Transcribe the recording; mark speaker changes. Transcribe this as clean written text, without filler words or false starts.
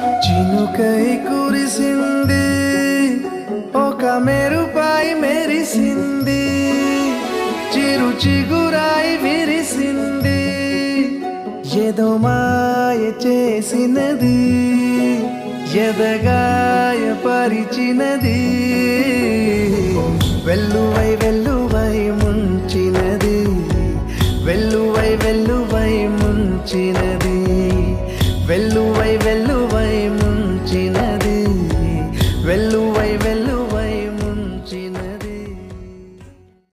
Speaker 1: చినుకై కురిసింది, ఒక మెరుపై మెరిసింది, చిరు చిగురాయి విరిసింది, ఏదో మాయ చేసినది, ఎదగాయ పరిచినది, వెల్లువై వెల్లువై ముంచినది, వెల్లువై వెల్లువై ముంచినది, వెల్లువై వెల్లు